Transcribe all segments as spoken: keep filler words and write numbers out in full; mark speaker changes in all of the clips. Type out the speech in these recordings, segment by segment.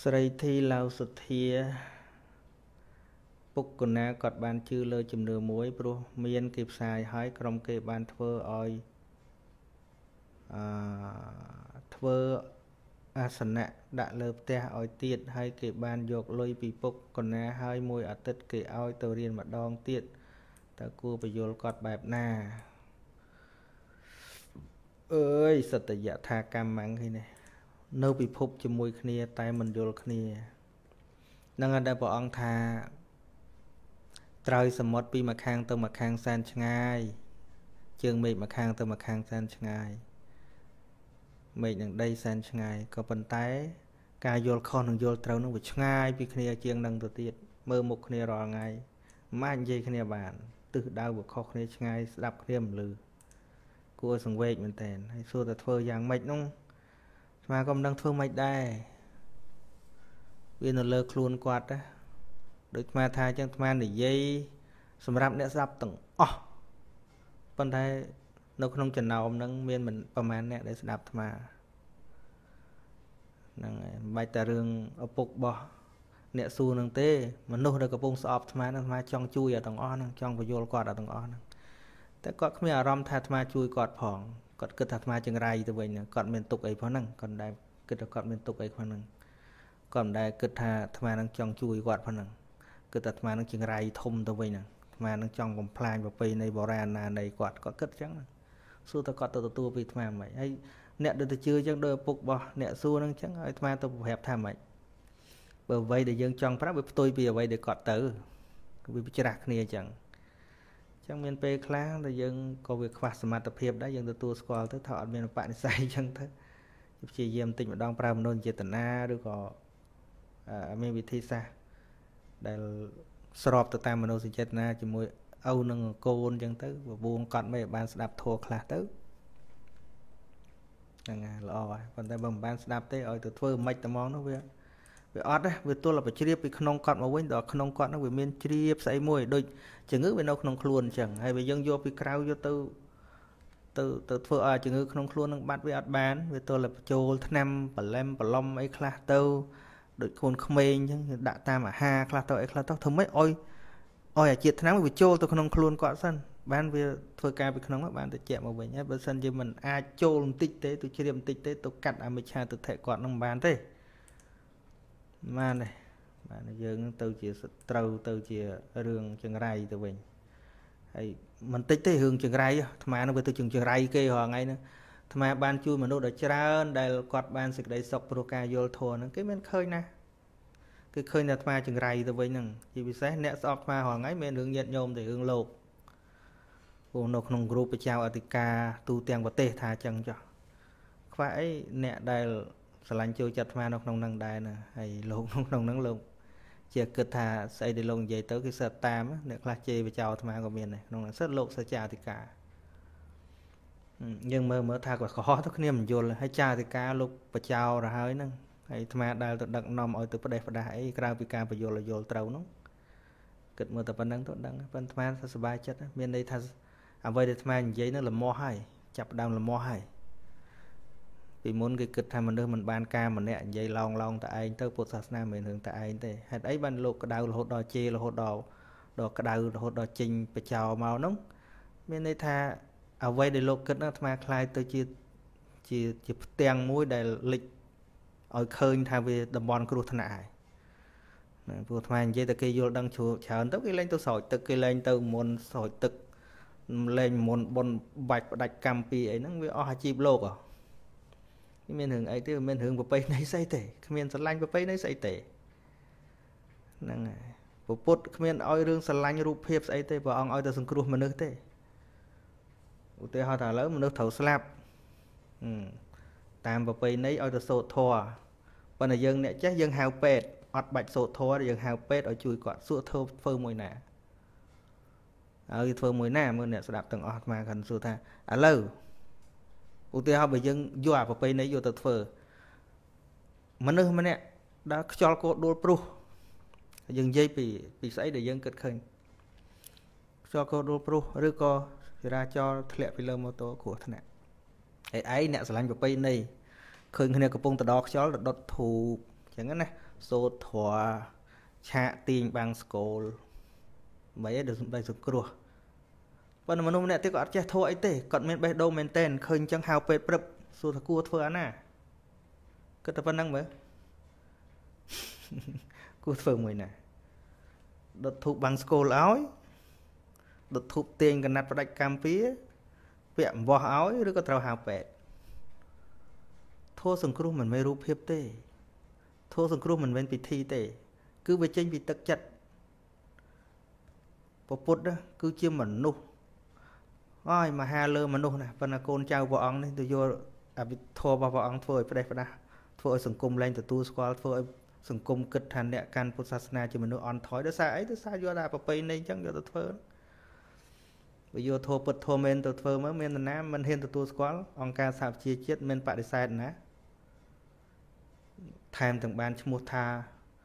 Speaker 1: Sri thi lao sụt thia Bục cồn ná cọt bàn chư lơ chùm nửa muối Bro miên kịp xài hói Krong kê bàn thơ oi Thơ Asana đã lợp tè oi tiết hay kê bàn dọc lôi bì bục cồn ná hai mùi ở tích kê oi tờ riêng mặt đong tiết Ta cua bà dôl cọt bạp nà Ơi sạch tà dạ thà cam mặn khi nè Nâu bì phúc cho mùi khnia tay mình dôl khnia Nâng ở đây bỏ ông thà Trời sầm mót pi mà khang tơ mà khang san ngay Chương mệt mà khang tơ mà khang san ngay Mệt nâng đây san ngay Có bần tay Cả dôl con nâng dôl trâu nâng bị ngay Vì khnia chương nâng tơ tiết Mơ mục khnia rõ ngay Mà anh dây khnia bàn Từ đau bộ khó khnia ngay Đạp khnia mà lư Cua sừng vết mình tên Hay xua ta thơ dạng mệt nông Mà còn đang thơ mệt đây Vì nó lơ khuôn quạt á Đôi mà thà chẳng mà để dây Xâm rạp nè sạp tầng Ồ Bọn thầy Nó không chẳng nào ông nâng miên mình Bà màn nè để sạp thà mà Bạch tà rương ở bục bò Nè xu nâng tê Mà nô đã có bông sọp thà mà Trong chui ở tầng o nâng Trong và vô quạt ở tầng o nâng Thế có không biết rõm thà thà chui quạt phỏng Còn kết thà thà chẳng rai từ vậy nè Còn mình tục ấy phó nâng Còn đây kết thà còn mình tục ấy phó nâng Còn đây kết thà thà nâng trong chui quạt phó nâng Cứ tật mà nó chừng rai thông tao vậy nè Mà nó trong vòng plan và pì này bỏ ra là này quạt có kết chẳng nè Xua ta quạt tao tao tao vì thà mày hay nẹ được tao chưa chẳng đôi bục bò nẹ xua nó chẳng hay thà tao hẹp thà mày Bởi vậy để dân trong phát bởi tôi bây giờ vậy để quạt tử Vì bị chạc nè chẳng Chẳng miền bê khá là dân có việc khoa sở mặt tập hiệp đó dân tao tao squall tới thọ miền bạn sai chẳng thế Chỉ dìm tình mà đong pra mà nôn chế tần A rồi có Mình bị thi xa Để sọp tờ tam mà nô sinh chết na Chỉ mùi âu nâng côn chẳng tới Và buông cọt mấy bạn sẽ đạp thua khá tới Nâng à lọ rồi Còn tại bầm bạn sẽ đạp tới Ôi tờ thơ mạch tờ mong nó về Vì ọt á Vì tôi là phải chiriếp Vì khăn nông cọt mà quên đó khăn nông cọt nó vì miên chiriếp xảy mùi Đôi chừng ngữ vì nó khăn nông khuôn chẳng Hay vì dân vô vì krao vô tư Từ từ thơ à chừng ngữ khăn nông khuôn nâng bắt với ọt bán Vì tôi là phải chôl thất năm Bà lem bà lom ấy khá tâu Đôi khôn không mê nhưng đã ta mà ha khá tao ấy khá tao thơm mấy ôi Ôi à chiết tháng mà bị chôl tôi không luôn quạt sân Bạn vì thôi ca bị không bạn tôi chẹm vào vậy nhé Bởi sân chứ mình ai chôl tích tế tôi chưa điểm tích tế tôi cắt à mình cha tôi thể quạt nông bán thế Mà này Bạn này dương tôi chỉ trâu tôi chỉ rương chân rai tôi bình Mình tích tế hương chân rai Mà nó bởi tôi chừng chân rai kê hòa ngay nữa Mà bạn chui mà nô đã trơn Đây quạt bạn xịt đầy sọc pro ca vô thua nó Cái mình khơi nè Cái khơi nè mà chừng rai tôi với nâng Chỉ vì xét nẹ sọc mà hoàng ấy mình hướng nhận nhôm để hướng lộp Cô nô không group với chào ở tì ca Tu tiền và tê thả chân cho Phải nẹ đây Sở lành chơi chặt mà nó không nâng đây nè Hay lộp không nâng nâng lộp Chỉ cực thả xây đi lộn dây tới cái sợ tam Nẹ khá chê với chào mà của mình này Nó là rất lộp sẽ chào tì ca Nhưng mà mở thạc là khó thức niềm mình vô là hay cha thì ca lúc bà chào ra hơi nâng hay thầm mà đài đặc nằm ở từ bà đẹp và đài krao vì ca bà vô là vô trâu nó kịch mơ tập bắn đăng tốt đăng bắn thầm mà sẽ bài chất miền đây thật à vậy thì thầm mà giấy nó là mò hay chập đam là mò hay vì muốn cái kịch tham mình đưa mình ban ca mình nè dây long long tại anh tới Phật sát nam mình hướng tại anh thế hết ấy ban lục cái đau là hốt đò chê là hốt đò đò cái đau là hốt đò chinh bà chào màu nóng miền đây tha à vậy để lục kết nó tham khai tôi chỉ chỉ chỉ tiền mũi để lịch ở khơi thay vì đầm bòn kêu thân ải vừa tham vậy từ kia vô đăng chùa chào tới cái lên tôi sỏi từ cái lên từ muốn sỏi tực lên muốn bồn bạch đạch cam pi ấy nó với o chip lô à cái miền hướng ấy thì miền hướng của pay này xây tể cái miền sân lanh của pay này xây tể năng này của put cái miền oi rương sân lanh rụp hiệp xây tể và ông oi từ sân kêu mà nước tể ưu tiên họ thả lớn mà nước thấu slap Tam vào bây nấy ôi ta sổ thua Bọn này dân nè chắc dân hào pết ọt bạch sổ thua dân hào pết ở chui quạt sủa thô phơ mùi nà Ở phơ mùi nà mùi nè sẽ đạp tầng ọt mà gần sủa tha À lâu ưu tiên họ bởi dân dọa vào bây nấy vô tật phơ Mà nước mà nè đã cho cô đô pru Dân dây bị xảy để dân kết khinh Cho cô đô pru rư cô ra cho lẹ phi lơ mô tô của thân nè ấy nè sẽ lành vào bây này khơi người này có bông tà đọc cho là đột thủ chẳng ngân này số thua chạ tiền bằng school mấy được đây sụp cua vẫn mà nông nè tiếc có chết thua ấy tê còn men bay đâu men tên khơi chẳng hào pet prep số thằng cua thua anh à cái tập văn năng mới cua thua mười nè đợt thụ bằng school áo đợt thụ tiền gần nát vào đại cam phía vẹm vò áo rồi có trâu hào pet thua sừng cua mình mới rúp hiệp tê thua sừng cua mình bên bị thi tê cứ về trên bị tắc chặt bộ phút đó cứ chiêm mình nu ôi mà hà lơ mà nu nè phần là con trao vợ ông đấy tôi vô à bị thua vào vợ ông thua ở đây phải thua sừng cung lên từ tu squat thua sừng cung kịch thành địa can Pusasana cho mình nó on thói đó xa ấy tôi xa vô là bà pay nên chẳng cho tôi thua bây giờ thua bật thua men tôi thua mới men là nam mình hiện từ tu squat ông ca sạp chia chết men bạn để sai nè tham từng ban mua tha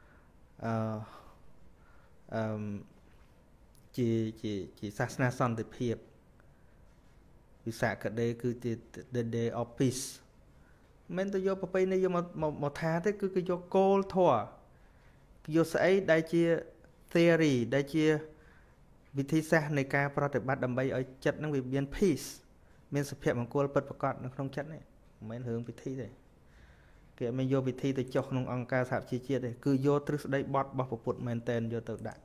Speaker 1: chỉ chỉ chỉ Sasana son từ hiệp vì sao cái đây cứ chỉ the day office men tôi vô papay này vô một một một tháng thế cứ cứ vô call thua vô sẽ đây chia theory đây chiaวิธีសាស្ត្រនៃការប្រតិបត្តិដើម្បីឲ្យចិត្តនឹងវាមាន peace មានសុភមង្គលពិតប្រាកដនៅក្នុងចិត្តនេះមិនមែនរឿងពិធីទេគេមិនយកវិធីទៅចុះក្នុងអង្គការសហជីវជាតិទេគឺយកទ្រឹស្ដីបត់របស់ពុទ្ធមែនតែនយកទៅដាក់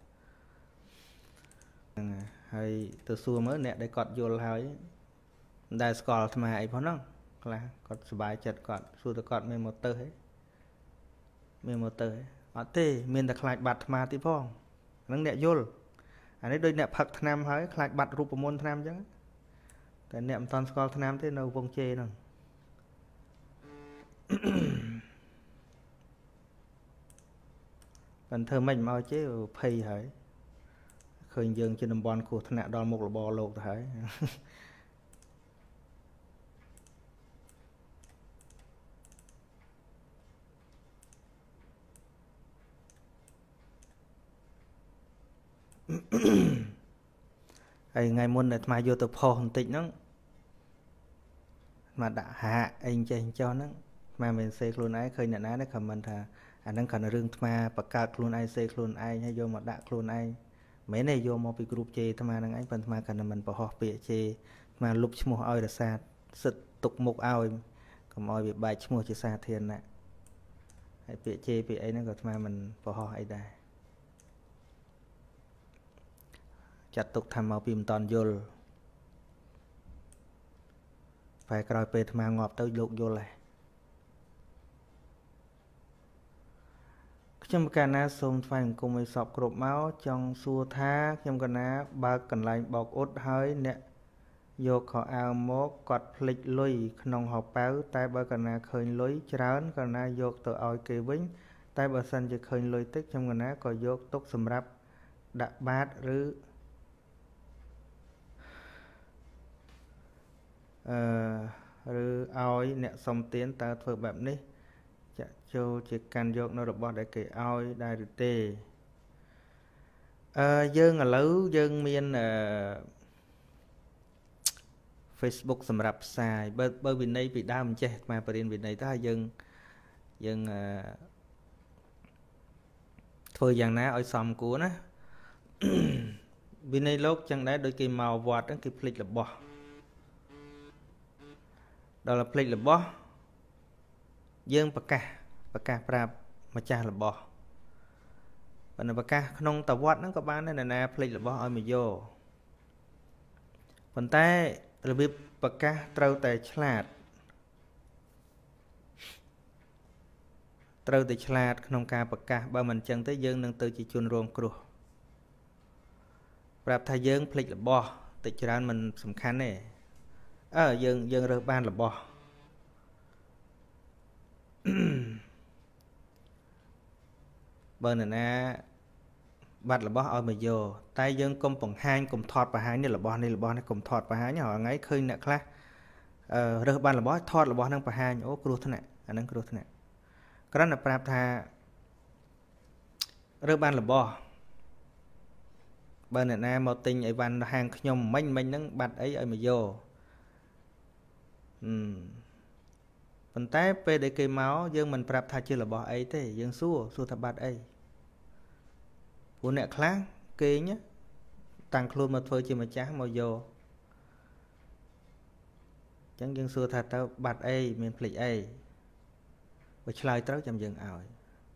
Speaker 1: ហ្នឹងហើយទៅសួរមើលអ្នកដែលគាត់យល់ហើយដែលស្គាល់អាត្មាអីផងហ្នឹងខ្លះគាត់សុបាយចិត្តគាត់សួរទៅគាត់មានម៉ូទ័រហ៎មានម៉ូទ័រហ៎អត់ទេមានតែខ្លាចបាត់អាត្មាទីផងហ្នឹងអ្នកយល់អានេះដូចអ្នកផឹកថ្នាំហើយខ្លាចបាត់រូបមន្តថ្នាំអញ្ចឹងតែអ្នកមិនតាន់ស្គាល់ថ្នាំទេនៅវងជេហ្នឹងបានធ្វើមិនមកជេភ័យហើយឃើញយើងជាតំបន់គ្រោះថ្នាក់ដល់មុខរបរលោកទៅហើយហើយថ្ងៃមុនអាត្មាយកទៅផុសបន្តិចហ្នឹងមកដាក់ហាក់អីចេះចោះហ្នឹងអាត្មាមិនសេខ្លួនឯងឃើញអ្នកណាដែរខមមិនថាអាហ្នឹងគ្រាន់តែរឿងអាត្មាបកកើតខ្លួនឯងសេខ្លួនឯងហើយយកមកដាក់ខ្លួនឯងមិនមែនទេយកមកពីគ្រូជេអាត្មាហ្នឹងឯងប៉ុន្តែអាត្មាគ្រាន់តែមិនបរោះពាក្យជេអាត្មាលុបឈ្មោះឲ្យរសាសិតទុកមុខឲ្យកុំឲ្យវាបែកឈ្មោះជាសាធារណៈហើយពាក្យជេពាក្យអីហ្នឹងក៏អាត្មាមិនបរោះអីដែរចាត់ទុកថាមកពីមិនតន់យល់តែក្រោយពេលអាត្មាងាប់ទៅលោកយល់ហើយខ្ញុំកណ្ណាសូមថ្វាយបង្គំឲ្យសពគ្រប់មកចង់សួរថាខ្ញុំកណ្ណាបើកកន្លែងបោកអ៊ុតហើយអ្នកយកខោអាវមកគាត់ភ្លេចលុយក្នុងហោប៉ៅតែបើកណ្ណាឃើញលុយច្រើនកណ្ណាយកទៅឲ្យគេវិញតែបើសិនជាឃើញលុយតិចខ្ញុំកណ្ណាក៏យកទុកសម្រាប់ដាក់បាតឬអឺឬឲ្យអ្នកសុំទានតើធ្វើបែបនេះចាក់ចូលជាកាន់យកនៅរបស់ដែលគេឲ្យដែរឬទេអឺយើងឥឡូវយើងមានអឺ Facebook សម្រាប់ផ្សាយបើបើវិន័យពីដើមមិនចេះអាត្មាបរិញ្ញាវិន័យទៅហើយយើងយើងអឺធ្វើយ៉ាងណាឲ្យសមគួរណាវិន័យលោកចឹងដែរដូចគេមកវត្តហ្នឹងគេភ្លេចរបស់ដល់ផ្លេចរបស់យើងប្រកាសប្រកាសប្រាប់ម្ចាស់របស់ប៉ុន្តែប្រកាសក្នុងតវត្តហ្នឹងក៏បានដែរណាផ្លេចរបស់ឲ្យមកយកប៉ុន្តែរបៀបប្រកាសត្រូវតែឆ្លាតត្រូវតែឆ្លាតក្នុងការប្រកាសបើមិនអញ្ចឹងទេយើងនឹងទៅជាជនរងគ្រោះប្រាប់ថាយើងផ្លេចរបស់តិចច្រើនមិនសំខាន់ទេអើយើងយើងរើសបានរបស់បើនរណាបាត់របស់ឲ្យមកយកតែយើងកុំបង្ហាញកុំថតបង្ហាញនេះរបស់នេះរបស់នេះកុំថតបង្ហាញហើយថ្ងៃឃើញអ្នកខ្លះអឺរើសបានរបស់ថតរបស់ហ្នឹងបង្ហាញអូគ្រោះថ្នាក់អាហ្នឹងគ្រោះថ្នាក់គ្រាន់តែប្រាប់ថារើសបានរបស់បើអ្នកណាមកទិញអីវ៉ាន់ហាងខ្ញុំមិញមិញហ្នឹងបាត់អីឲ្យមកយកប៉ុន្តែពេលដែលគេមកយើងមិនប្រាប់ថាជារបស់អីទេយើងសួរសួរថាបាត់អីព្រោះអ្នកខ្លះគេងតាំងខ្លួនមកធ្វើជាម្ចាស់មកយកអញ្ចឹងយើងសួរថាតើបាត់អីមានភ្លេចអីបើឆ្លើយត្រូវចាំយើងឲ្យ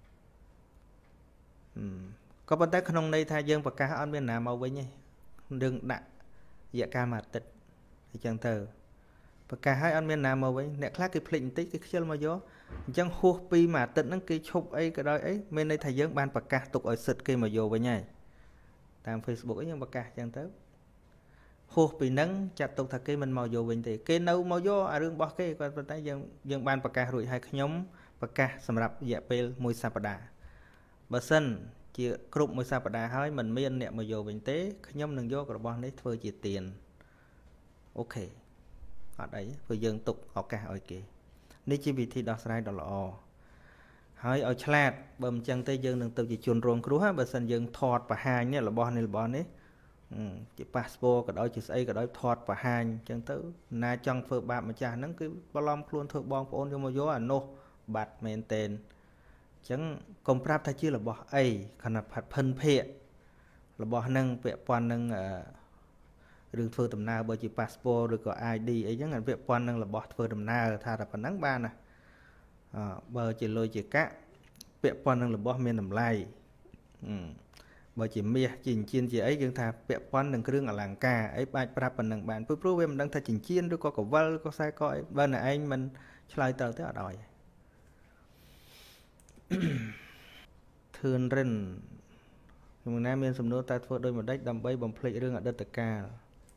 Speaker 1: ក៏ប៉ុន្តែក្នុងន័យថាយើងប្រកាសអត់មានណាមកវិញទេយើងដាក់រយៈកាលមួយអាទិត្យអញ្ចឹងទៅប្រកាសឲ្យអត់មានណាមកវិញអ្នកខ្លះគេភ្លេចបន្តិចគេខ្ជិលមកយកអញ្ចឹងហួសពីមួយអាទិត្យហ្នឹងគេឈប់អីក៏ដោយអីមានន័យថាយើងបានប្រកាសទុកឲ្យសិទ្ធគេមកយកវិញហើយតាម Facebook អីយើងប្រកាសអញ្ចឹងទៅហួសពីហ្នឹងចាត់ទុកថាគេមិនមកយកវិញទេគេនៅមកយកអារឿងរបស់គេគាត់ប៉ុន្តែយើងយើងបានប្រកាសរួចហើយខ្ញុំប្រកាសសម្រាប់រយៈពេលមួយសប្តាហ៍បើសិនជាគ្រប់មួយសប្តាហ៍ហើយមិនមានអ្នកមកយកវិញទេខ្ញុំនឹងយករបស់នេះធ្វើជាទានអូខេអត់អីព្រោះយើងទុកឱកាសឲ្យគេនេះជាវិធីដោះស្រាយដ៏ល្អហើយឲ្យឆ្លាតបើមិនចឹងទេយើងនឹងទៅជាជនរងគ្រោះបើសិនយើងថតបង្ហាញនេះរបស់នេះរបស់នេះជាប៉ាសពតក៏ដោយជាស្អីក៏ដោយថតបង្ហាញអញ្ចឹងទៅណាចង់ធ្វើបាបម្ចាស់ហ្នឹងគឺបន្លំខ្លួនធ្វើបងប្អូនយកមកយកអានោះបាត់មែនតែនអញ្ចឹងកុំប្រាប់ថាជារបស់អីខណៈផាត់ភិនភាករបស់ហ្នឹងពាក់ព័ន្ធនឹងរឿងធ្វើដំណើរបើជាប៉ាសពតឬក៏ ไอ ดี អីចឹងពាក់ព័ន្ធនឹងរបស់ធ្វើដំណើរថាតែប៉ុណ្ណឹងបានណាបើជាលុយជាកាក់ពាក់ព័ន្ធនឹងរបស់មានតម្លៃបើជាមាសជាចិញ្ចៀនជាអីយើងថាពាក់ព័ន្ធនឹងគ្រឿងអលង្ការអីអាចប្រាប់ប៉ុណ្ណឹងបានព្រោះវាមិនដឹងថាចិញ្ចៀនឬក៏កវិលឬក៏ខ្សែកអីបើអ្នកឯងមិនឆ្លើយត្រូវទេអត់ឲ្យធឿនរិនខ្ញុំណាមានសំណួរតើធ្វើដោយម្ដេចដើម្បីបំភ្លេចរឿងអតីតកាល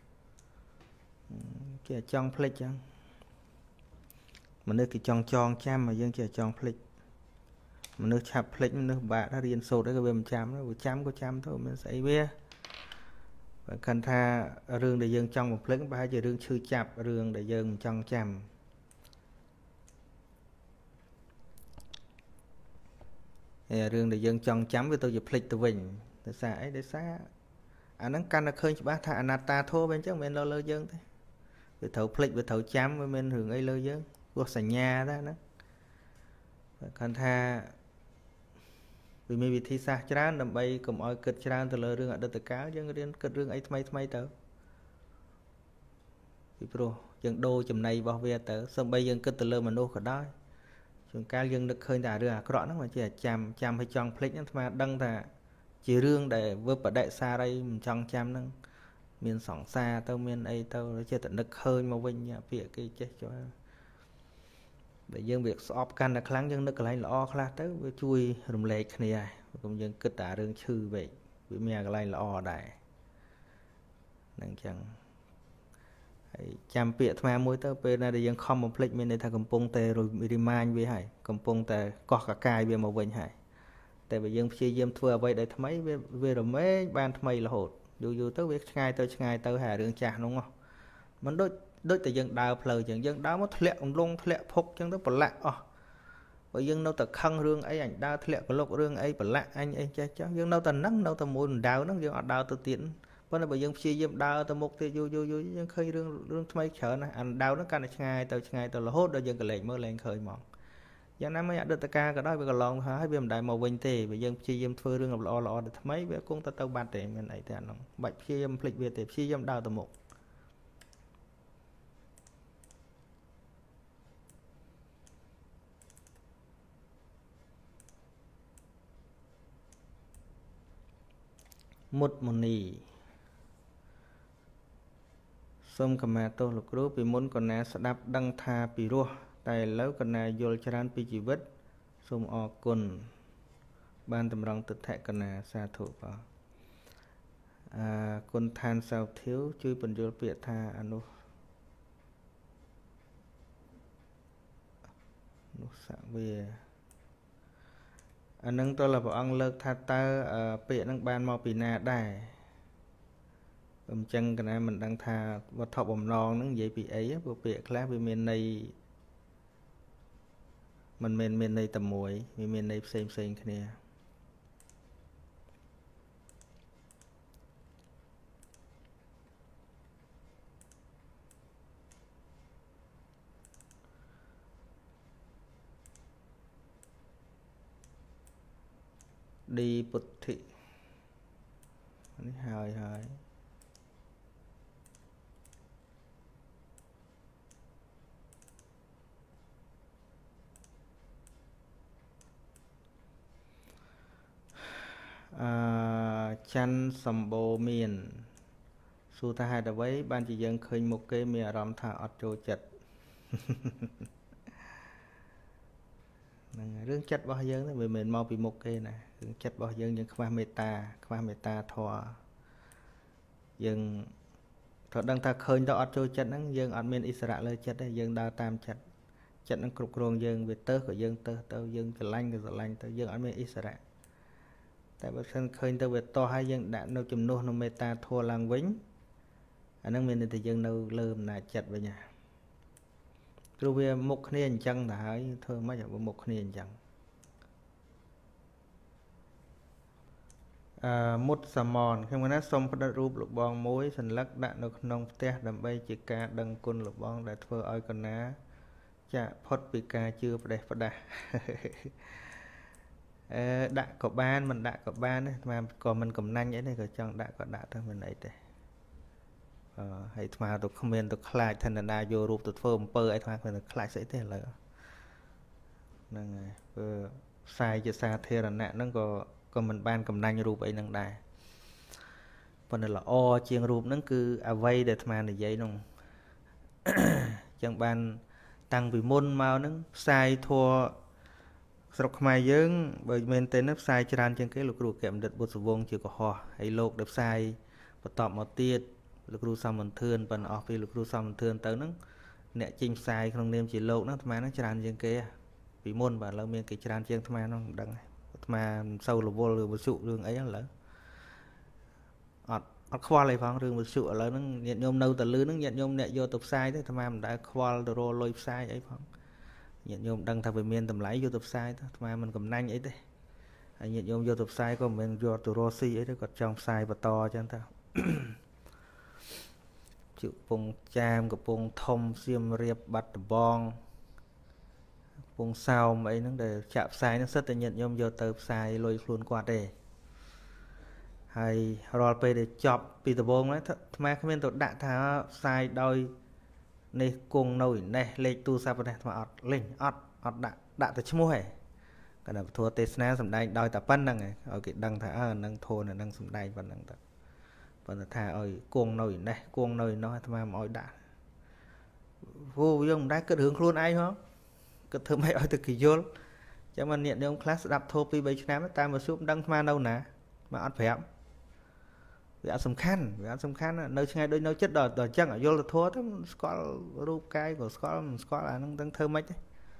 Speaker 1: គេចង់ភ្លេចចឹងមនុស្សគេចង់ចងចាំមកយើងជាចង់ភ្លេចមនុស្សឆាប់ភ្លេចមនុស្សបាក់រៀនសូត្រអីក៏វាមិនចាំវាចាំក៏ចាំទៅមានស្អីវាបើកាន់ថារឿងដែលយើងចង់បំភ្លេចប្រហែលជារឿងឈឺចាប់រឿងដែលយើងមិនចង់ចាំហើយរឿងដែលយើងចង់ចាំវាទៅជាភ្លេចទៅវិញដោយសារអីដោយសារអាហ្នឹងកាន់តែឃើញច្បាស់ថាអនត្តាធម៌វាអញ្ចឹងមិនមែនលើលើយើងទេវាត្រូវភ្លេចវាត្រូវចាំវាមានរឿងអីលើយើងព្រោះសញ្ញាដែរហ្នឹងគាត់ថាវាមានវិធីសាស្ត្រច្រើនដើម្បីកុំឲ្យគិតច្រើនទៅលើរឿងអតីតកាលយើងរៀនគិតរឿងអីថ្មីថ្មីទៅពីព្រោះយើងដូរចំណៃរបស់វាទៅសូម្បីយើងគិតទៅលើមនុស្សក៏ដោយជួនកាលយើងនឹកឃើញតែរឿងអាក្រក់ហ្នឹងមិនជាចាំចាំឲ្យចង់ភ្លេចហ្នឹងស្មានដឹងថាជារឿងដែលវិបដិសារីមិនចង់ចាំហ្នឹងមានសង្សារទៅមានអីទៅចេះតែនឹកឃើញមកវិញពាក្យគេចេះចុះបើយើងវាស្អប់កាន់តែខ្លាំងយើងនឹកកន្លែងល្អខ្លះទៅវាជួយរំលែកគ្នាហើយកុំយើងគិតតែរឿងឈឺវិញវាមានកន្លែងល្អដែរហ្នឹងអញ្ចឹងហើយចាំពាក្យអាត្មាមួយទៅពេលណាដែលយើងខំបំភ្លេចមានន័យថាកំពុងតែរីម៉ាញវាហើយកំពុងតែកោះកកាយវាមកវិញហើយតែបើយើងព្យាយាមធ្វើអ្វីដែលថ្មីវាវារមែងបានថ្មីរហូតយូរយូរទៅវាឆ្ងាយទៅឆ្ងាយទៅហើយរឿងចាស់នោះមិនដូចដូចតែយើងដើរផ្លូវអញ្ចឹងយើងដើរមកធ្លាក់អង្លង់ធ្លាក់ភុកអញ្ចឹងទៅប្រឡាក់អស់បើយើងនៅតែខឹងរឿងអីអញដើរធ្លាក់ក្លុករឿងអីប្រឡាក់អញអីចេះចោះយើងនៅតែហ្នឹងនៅតែមួយដៅហ្នឹងយើងអត់ដើរទៅទៀតប៉ុន្តែបើយើងព្យាយាមដើរទៅមុខទៀតយូរយូរយូរយើងឃើញរឿងរឿងថ្មីច្រើនណាស់អាដៅហ្នឹងកាន់តែឆ្ងាយទៅឆ្ងាយទៅរហូតដល់យើងកលែងមើលលែងឃើញហ្មងយ៉ាងណាមិនអតីតកាលក៏ដោយវាកន្លងហើយវាមិនដែលមកវិញទេបើយើងព្យាយាមធ្វើរឿងល្អល្អទៅថ្មីវាគង់តែទៅបាត់ទេមានអីទេអាហ្នឹងបាច់ព្យាយាមភ្លេចវាទេព្យាយាមដើរទៅមុខមុតមុនីសូមកម្មាទោសលោកគ្រូពីមុនកណាស្ដាប់ដឹងថាពីរោះតែឥឡូវកណាយល់ច្រើនពីជីវិតសូមអរគុណបានតម្រង់ទិដ្ឋកណាសាធុបាទអើគុណឋានសោធាវជួយបញ្យល់ពាក្យថាអនុនុសវាអានឹងតើព្រះអង្គលើកថាតើពាក្យហ្នឹងបានមកពីណាដែរអញ្ចឹងកណាមិនដឹងថាវត្ថុបំណងហ្នឹងនិយាយពីអីព្រោះពាក្យខ្លះវាមានន័យមិនមែនមានន័យតែមួយវាមានន័យផ្សេងផ្សេងគ្នា đi bụt thị hơi hơi à, chăn sầm bồ miền su tha hai đợt với ban chỉ dân khơi một cái mía rầm thả ọt trôi chật rương chất bao giờ đó vì mình mau bị một cái này rương chất bao giờ những khoa meta khoa meta thò dân thật đang ta khơi đó ọt trôi chật nó dân ọt miền Israel lời chật đấy dân đào tam chật chật nó cục rong dân về tơ của dân tơ tơ dân cái lanh cái lanh tơ dân ọt miền Israel tại bậc sân khơi tơ về to hai dân đã nấu chùm nô nó meta thua làng vĩnh anh đang miền thì dân nấu lơm là chật về nhà rồi về một cái nền chân là hãy thơ mấy giờ một cái nền chân một sà mòn khi mà nó xong bắt đầu rụp lục bong mối sần lắc đạn được nông te đầm bay chỉ ca đằng côn lục bong để thơ ơi còn ná chả phật bị ca chưa phải đẹp phải đạt đã có ban mình đã có ban đấy mà còn mình cầm nanh vậy này rồi chọn đã có đã thôi mình ấy thế hay mà tôi comment tôi khai thành là vô rụp tôi phơm pơ ấy thoáng mình khai sẽ thế là năng sai cho xa thế là nè nó có còn mình ban cầm nanh rụp ấy năng đài còn là o chiên rụp nó cứ à vây để mà để giấy nông chẳng ban tăng vì môn màu nó sai thua sọc mai dưỡng bởi mình tên nó sai tràn trên cái lục rùa kèm đợt bột vông chưa có họ hay lục đẹp sai và tọt một tiết lục rùa xong mình thương phần off vì lục rùa xong mình thương tới nó nè chinh sai không nên chỉ lục nó mà nó tràn trên cái vì môn và lâu miền cái tràn trên mà nó đằng mà sâu là vô lừa một sụ đường ấy lỡ ọt ọt khoa lại phong đường một sụ ở nó nhận nhôm nâu tờ lư nó nhận nhôm nè vô tục sai thế mà mình đã khoa đồ lôi sai ấy phong nhận nhôm đăng thằng về miền tầm lái vô tập sai thôi mà mình cầm nanh ấy đấy nhận nhôm vô tập sai còn mình vô từ Rossi ấy đấy còn trong sai và to cho anh ta chịu bông cham của bông thông xiêm riệp bắt bong bông sao mấy nó để chạm sai nó rất là nhận nhôm vô tập sai lôi luôn qua đây hay rồi về để chọc Peter bông đấy mà cái bên tôi đã thả sai đôi này cùng nồi này lấy tu sa này mà ọt lên ọt ọt đã đã tới mua hè cái nào thua tết na sầm đai đòi tập pan đằng này ở cái đằng thả đằng thô này đằng sầm đai và đằng tập và thả ở cuồng nồi này cuồng nồi nó mà mọi đã vô dùng đã cất hướng luôn ai không cất thơm hay ở từ kỳ vô cho mình nhận được ông class đạp thô pi bảy năm ta mà xuống đằng mà đâu nè mà ọt phải không vì sầm khăn vì sầm khăn nơi ngay đôi nơi chất đỏ đỏ chân ở vô là thua thế có rúp cái của có có là nó đang thơm mấy đấy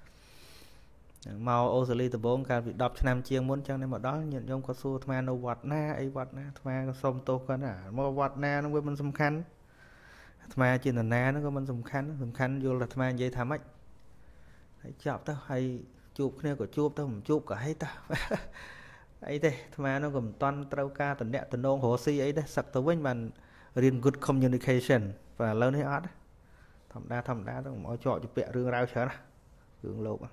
Speaker 1: màu ô xử lý từ bốn cả việc đọc năm chiêng muốn chăng nên mà đó nhận giống có xu tham nó vọt na ấy vọt na tham sông tô con à màu vọt na nó với mình sầm khăn tham trên là na nó có mình sầm khăn sầm khăn vô là tham dây tham ấy hãy chọc tao hay chụp cái của chụp tao không chụp cả hết ta ấy đây mà nó gồm toàn trâu ca tận đẹp tận nông hồ si ấy đấy sặc tới với bạn riêng good communication và lớn hết át thầm đa thầm đa nó mọi chọn chụp bẹ rương rau chớ rương lộp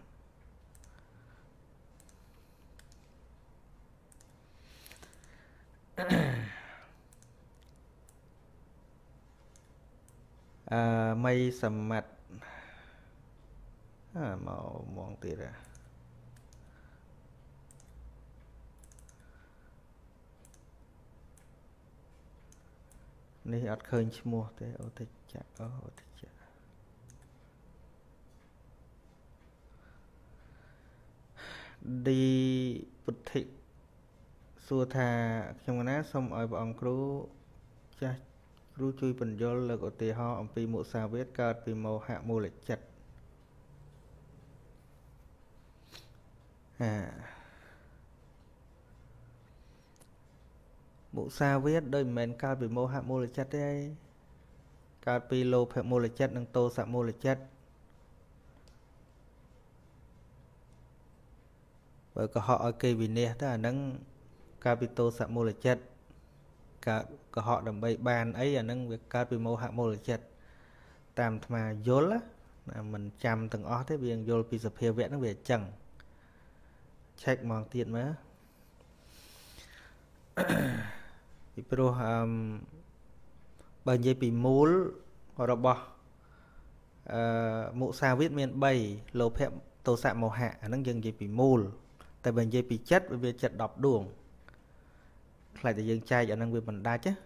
Speaker 1: à, mây sầm mặt à, màu mong tiền ra này ọt khơi mua thế ở thế chả có ở thế chả đi bút thị xua thà trong cái xong ở bọn cú cha cú chui bình vô là của tì ho ông pi một sao biết cao pi màu hạ mô lịch chặt à bộ sao viết đôi mình cao bị mô hạ mô lịch chất đấy cao bị lô hạ mô lịch chất nâng tô sạ mô lịch chất bởi có họ ở cây vì nè tức là nâng cao bị tô sạ mô lịch chất cả có họ đầm bay bàn ấy là nâng việc cao bị mô hạ mô lịch chất tam mà dốt á mình chăm từng ó thế biên dốt bị sập hiệu vẽ nó về chẳng check mong tiền mà ពីព្រោះអឺបើនិយាយពីមូលរបស់អឺមុសាវាទមានបីលោភៈទោសៈមោហៈអាហ្នឹងយើងនិយាយពីមូលតែបើនិយាយពីចិត្តវាចិត្តដប់ដួងខ្លាចតែយើងចែកអាហ្នឹងវាមិនដាច់ណា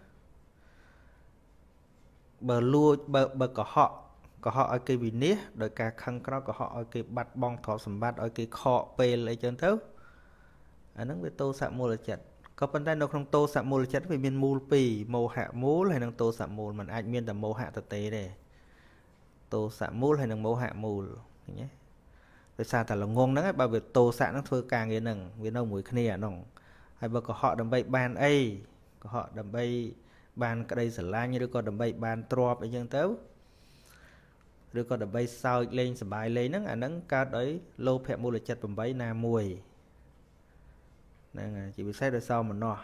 Speaker 1: បើលួចបើបើកុហកកុហកឲ្យគេវិនិច្ឆ័យដោយការខឹងក្រោធកុហកឲ្យគេបាត់បង់ទ្រព្យសម្បត្តិឲ្យគេខកពេលអីចឹងទៅអាហ្នឹងវាទោសៈមូលចិត្តក៏ប៉ុន្តែនៅក្នុងទោសៈមូលចិត្តវាមានមូលពីរមោហៈមូលហើយនិងទោសៈមូលมันអាចមានតែមោហៈទៅទេទេទោសៈមូលហើយនិងមោហៈមូលឃើញទេដោយសារតែល្ងងហ្នឹងបើវាទោសៈហ្នឹងធ្វើការងារហ្នឹងវានៅមួយគ្នាអាហ្នឹងហើយបើកុហកដើម្បីបានអីកុហកដើម្បីបានក្តីស្រឡាញ់ឬក៏ដើម្បីបានទ្រព្យអីចឹងទៅឬក៏ដើម្បីសើចលេងសប្បាយលេងហ្នឹងអាហ្នឹងកើតដោយលោភៈមូលចិត្តប្រាំណាមួយហ្នឹងជាពិសេសដោយសោមនស្ស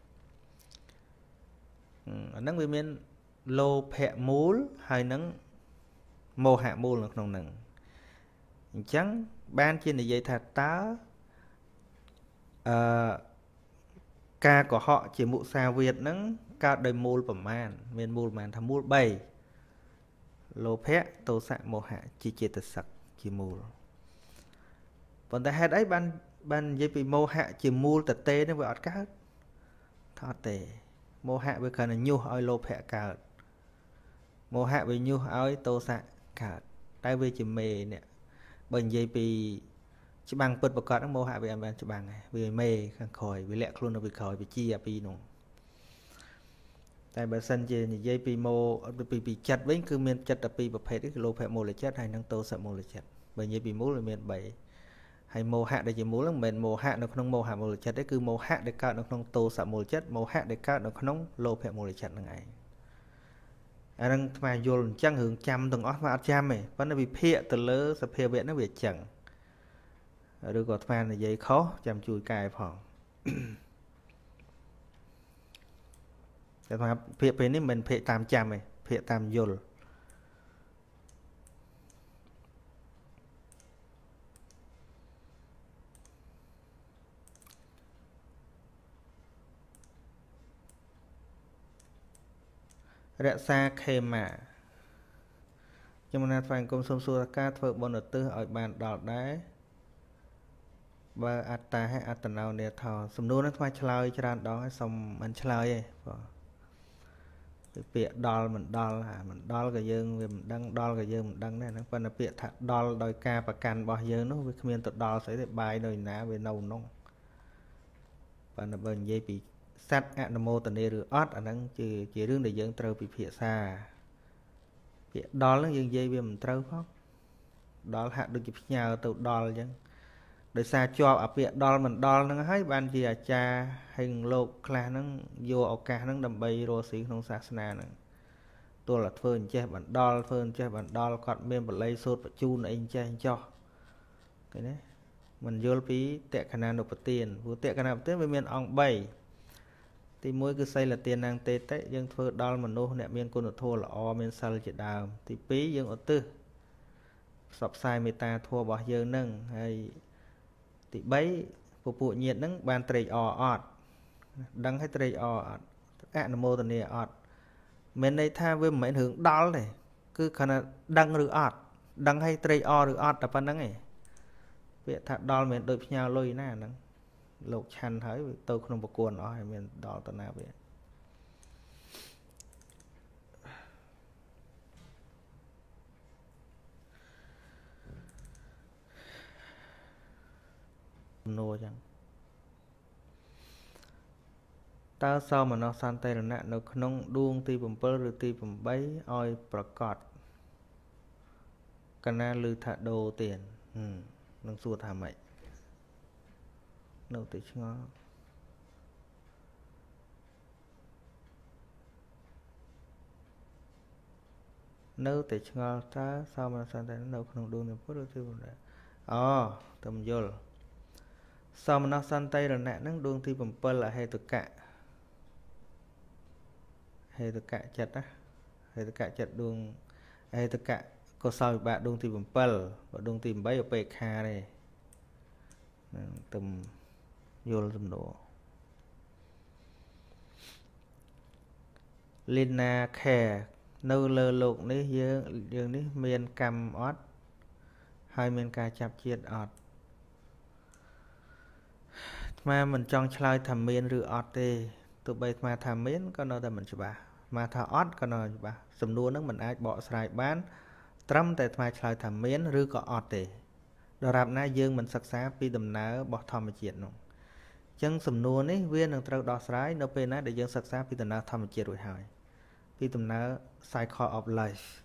Speaker 1: អាហ្នឹងវាមានលោភៈមូលហើយនឹងមោហៈមូលនៅក្នុងហ្នឹងអញ្ចឹងបានជានិយាយថាតើអឺការកុហកជាមុសាវាទហ្នឹងកើតដោយមូលប្រមាណមានមូលប្រមាណថាមូលបីលោភៈទោសៈមោហៈជាចេតសិកជាមូលប៉ុន្តែហេតុអីបានបាននិយាយពីមោហៈជាមូលតទេនេះវាអត់កើតថាអត់ទេមោហៈវាគ្រាន់តែញុះឲ្យលោភៈកើតមោហៈវាញុះឲ្យទោសៈកើតតែវាជាមេនេះបើនិយាយពីច្បាំងពិតប្រកបហ្នឹងមោហៈវាអត់បានច្បាំងទេវាមេខាងក្រោយវាលាក់ខ្លួននៅពីក្រោយវាជាអាពីរនោះតែបើសិនជានិយាយពីម៉ូពីពីចិត្តវិញគឺមានចិត្តតែពីរប្រភេទគឺលោភៈមូលចិត្តហើយនិងទោសៈមូលចិត្តបើនិយាយពីមូលវាមានបីហើយមោហៈដែលជាមូលហ្នឹងមិនមែនមោហៈនៅក្នុងមោហៈមូលចិត្តទេគឺមោហៈដែលកើតនៅក្នុងទោសៈមូលចិត្តមោហៈដែលកើតនៅក្នុងលោភៈមូលចិត្តហ្នឹងឯងអាហ្នឹងថ្មយល់អញ្ចឹងរឿងចាំទាំងអស់ថ្មអត់ចាំទេប៉ុន្តែវិភាគទៅលើសភាវៈហ្នឹងវាអញ្ចឹងឬក៏ថ្មនិយាយខុសចាំជួយកែផងតែថាភាគពេលនេះមិនភាគតាមចាំទេភាគតាមយល់រក្សាខេមាខ្ញុំណាត់ស្វែងគុំសុំសួរការធ្វើបុណ្យឧទ្ទិសឲ្យបានដល់ដែរបើអត្តាហេអត្តណោនេថោសំណួរនេះថ្មឆ្លើយច្រើនដងហើយសុំមិនឆ្លើយទេបងពីពាក្យដល់មិនដល់អាមិនដល់ក៏យើងវាមិនដឹងដល់ក៏យើងមិនដឹងដែរហ្នឹងប៉ុន្តែពាក្យថាដល់ដោយការប្រកាន់របស់យើងនោះវាគ្មានទៅដល់ស្អីទេបាយនៅណាវានៅក្នុងប៉ុន្តែបើនិយាយពីសត្វអនុមោទនាឬអត់អាហ្នឹងជាជារឿងដែលយើងត្រូវពិភាក្សាពាក្យដល់ហ្នឹងយើងនិយាយវាមិនត្រូវផងដល់ហាក់ដូចជាផ្ញើទៅដល់អញ្ចឹងដោយសារជាប់អាពាក្យដល់មិនដល់ហ្នឹងហើយបានជាអាចារ្យហើយលោកខ្លះហ្នឹងយកឱកាសហ្នឹងដើម្បីរស់ស៊ីក្នុងសាសនាហ្នឹងទោះតែធ្វើអញ្ចេះបណ្ដល់ធ្វើអញ្ចេះបណ្ដល់គាត់មានបល័យសូត្របញ្ជូនអីអញ្ចេះអញ្ចោះឃើញទេមិនយល់ពីតក្កណានុបទានព្រោះតក្កណានុបទានវាមានអង្គបីទីមួយគឺសីលទាននាងតេតិយើងធ្វើដល់មនុស្សអ្នកមានគុណធម៌ល្អមានសិលជាដើមទីពីរយើងឧទ្ទិសផ្សព្វផ្សាយមេត្តាធម៌របស់យើងហ្នឹងហើយទីបីពពួកញាតិហ្នឹងបានត្រេកអរអត់ដឹងឲ្យត្រេកអរអត់អនុមោទនាអត់មានន័យថាវាមិនមែនរឿងដល់ទេគឺគ្រាន់តែដឹងឬអត់ដឹងឲ្យត្រេកអរឬអត់តែប៉ុណ្្នឹងឯងពាក្យថាដល់មិនដូចផ្ញើលុយណាហ្នឹងលោកឆាន់ហើយទៅក្នុងប្រគួនអស់ហើយមានដល់តាណាវាណូចឹងតើសោមនស្សសន្តិរណៈនៅក្នុងដួងទី7ឬទី8ឲ្យប្រកបកណាឮថាដូរទៀននឹងសួរថាម៉េចនៅតែឆ្ងល់នៅតែឆ្ងល់តើសោមនស្សសន្តិរណៈនៅក្នុងដួងទី7ឬទី8អូតែមិនយល់សោមនស្សសន្តិរណៈហ្នឹងដួងទី7អហេតុកៈហេតុកៈចិត្តណាហេតុកៈចិត្តដួងហេតុកៈកុសលវិបាកដួងទី7បើដួងទី8ឧបេក្ខាទេនឹងទំយល់សំណួរ Lina khe nâu lơ lục ní dương dương ní miền cầm ót hai miền ca chạp chiết ọt mà mình trong chơi thầm miền rửa ọt đi tụi bay mà thầm miền có nói là mình chụp bà mà thà ót có nói bà sầm nua nước mình ai bỏ xài bán trâm tại mà chơi thầm miền rửa có ọt đi đồ rạp na dương mình sặc sá pi đầm ná bỏ thầm một chuyện luôn chân sầm nua ní viên đừng trâu đỏ sái nó bên á để dương sặc sá pi đầm ná thầm một chuyện rồi hỏi pi đầm ná cycle of life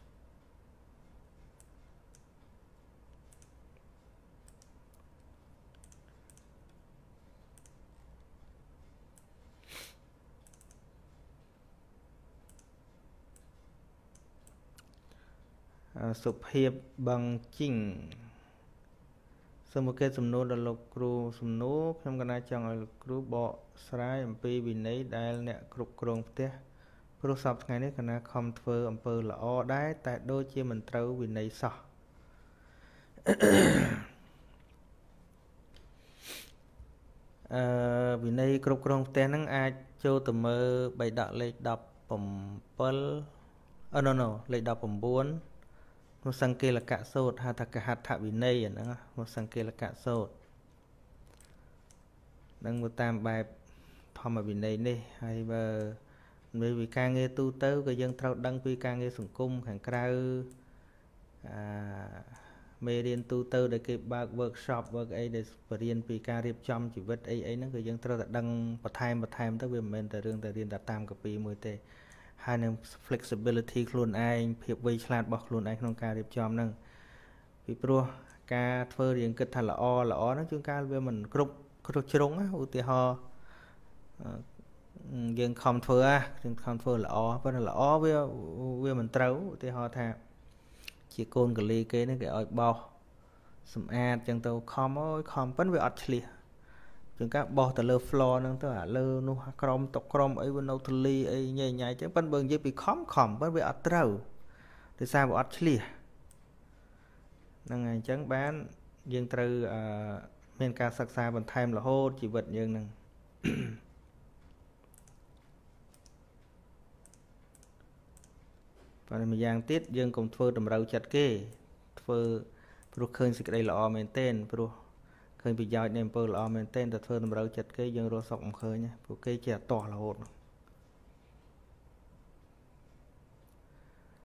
Speaker 1: sụp hiệp bằng chỉnhสมมุติสำนวนดลครูสำนวนខ្ញុំកណាចង់ឲ្យគ្រូបកស្រាយអំពីវិន័យដែលអ្នកគ្រប់គ្រងផ្ទះព្រោះសពថ្ងៃនេះកណាខំធ្វើអំពើល្អដែរតែដូចជាមិនត្រូវវិន័យសោះអឺវិន័យគ្រប់គ្រងផ្ទះហ្នឹងអាចចូលទៅមើលបៃដកលេខដប់bảyអឺ no no លេខដប់9មកសង្កេលកៈសូត្រហៅថាកហដ្ឋវិន័យហ្នឹងមកសង្កេលកៈសូត្រនឹងទៅតាមបែបធម្មវិន័យនេះហើយបើមានវិការងារទូទៅក៏យើងត្រូវដឹងពីការងារសង្គមខាងក្រៅអាមេរៀនទូទៅដែលគេបើក workshop work អីដែលបរៀនពីការរៀបចំជីវិតអីអីហ្នឹងគឺយើងត្រូវតែដឹងបន្ថែមបន្ថែមទៅវាមិនមែនតែរឿងតែរៀនតែតាមកាពីមួយទេហើយនឹង flexibility ខ្លួនឯងភាពវៃឆ្លាតរបស់ខ្លួនឯងក្នុងការរៀបចំហ្នឹងពីព្រោះការធ្វើរៀងគិតថាល្អល្អហ្នឹងជួនកាលវាមិនគ្រប់គ្រប់ជ្រុងឧទាហរណ៍យើងខំធ្វើហ่ะយើងខំធ្វើល្អប៉ុន្តែល្អវាវាមិនត្រូវឧទាហរណ៍ថាជាកូនកលីគេហ្នឹងគេឲ្យបោសសម្អាតចឹងទៅខំអើយខំប៉ុន្តែវាអត់ឆ្លៀសជាងការបោះទៅលើ floor ហ្នឹងទៅអាលើនោះក្រមតុក្រមអីវានៅទលីអីញ៉ៃញ៉ៃចឹងប៉ុន្តែបើនិយាយពីខំខំប៉ុន្តែវាអត់ត្រូវដោយសារវាអត់ឆ្លៀសហ្នឹងហើយអញ្ចឹងបានយើងត្រូវអឺមានការសិក្សាបន្ថែមរហូតជីវិតយើងហ្នឹងប៉ុន្តែម្យ៉ាងទៀតយើងកុំធ្វើតម្រូវចិត្តគេធ្វើព្រោះឃើញសេចក្តីល្អមែនទែនព្រោះឃើញប្រយោជន៍នៃអំពើល្អមែនទែនតែធ្វើតម្រូវចិត្តគេយើងរស់សុខមិនឃើញព្រោះគេជាអត់ទាស់រហូត